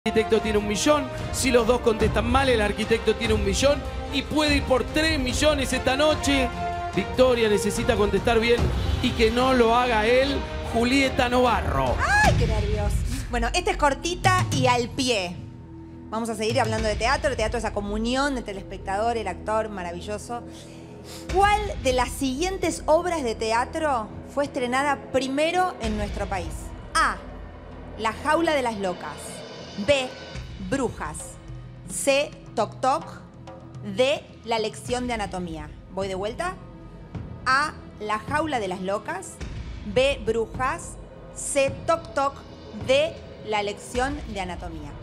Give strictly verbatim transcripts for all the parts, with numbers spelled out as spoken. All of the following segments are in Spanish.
El arquitecto tiene un millón, si los dos contestan mal, el arquitecto tiene un millón y puede ir por tres millones esta noche. Victoria necesita contestar bien y que no lo haga él, Julieta Novarro. ¡Ay, qué nervios! Bueno, esta es cortita y al pie. Vamos a seguir hablando de teatro. El teatro es esa comunión entre el espectador, el actor, maravilloso. ¿Cuál de las siguientes obras de teatro fue estrenada primero en nuestro país? A. La jaula de las locas. B. Brujas. C. Toc Toc. D. La lección de anatomía. Voy de vuelta. A. La jaula de las locas. B. Brujas. C. Toc Toc. D. La lección de anatomía.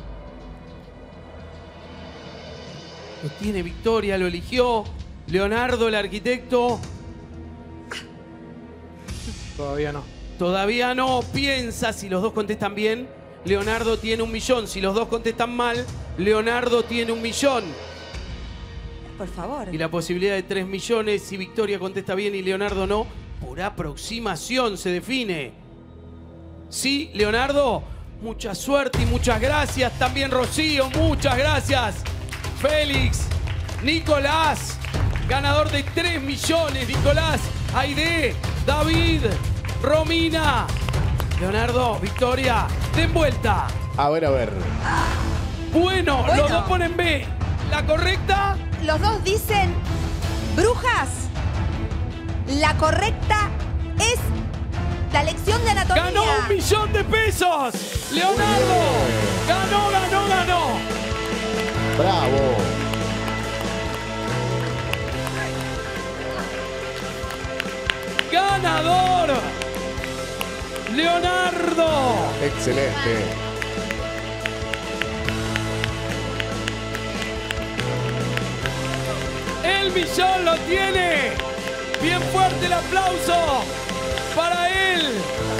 Lo tiene Victoria, lo eligió. Leonardo, el arquitecto. Todavía no. Todavía no. Piensa, si los dos contestan bien, Leonardo tiene un millón. Si los dos contestan mal, Leonardo tiene un millón. Por favor. Y la posibilidad de tres millones, si Victoria contesta bien y Leonardo no, por aproximación se define. Sí, Leonardo, mucha suerte y muchas gracias. También Rocío, muchas gracias. Félix, Nicolás, ganador de tres millones. Nicolás, Aide, David, Romina. Leonardo, Victoria, den vuelta. A ver, a ver. Bueno, Bueno. los dos ponen B. ¿La correcta? Los dos dicen brujas. La correcta es la lección de anatomía. ¡Ganó un millón de pesos! ¡Leonardo! ¡Ganó, ganó, ganó! Bravo. ¡Ganador! ¡Leonardo! Excelente. ¡El millón lo tiene! ¡Bien fuerte el aplauso para él!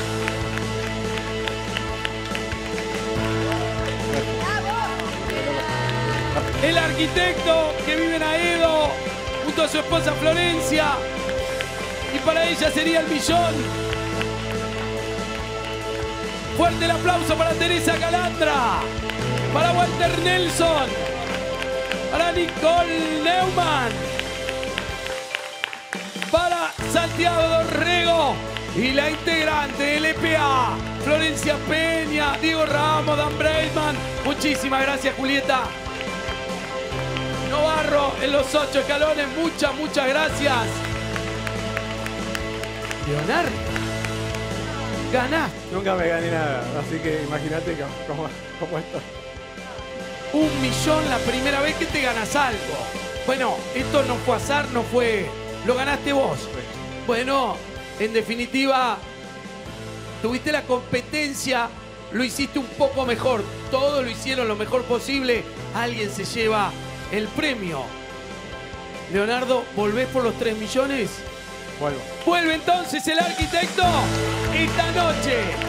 El arquitecto que vive en Aedo junto a su esposa Florencia. Y para ella sería el millón. Fuerte el aplauso para Teresa Calandra. Para Walter Nelson. Para Nicole Neumann. Para Santiago Dorrego. Y la integrante del E P A, Florencia Peña, Diego Ramos, Dan Breitman. Muchísimas gracias, Julieta Novarro en los ocho escalones. Muchas, muchas gracias. Leonardo, ganás Nunca me gané nada, así que imagínate cómo, cómo esto. un millón la primera vez que te ganas algo. Bueno, esto no fue azar, no fue... Lo ganaste vos. Bueno, en definitiva, tuviste la competencia, lo hiciste un poco mejor. Todos lo hicieron lo mejor posible. Alguien se lleva el premio. Leonardo, ¿volvés por los tres millones? Vuelvo. Vuelve entonces el arquitecto esta noche.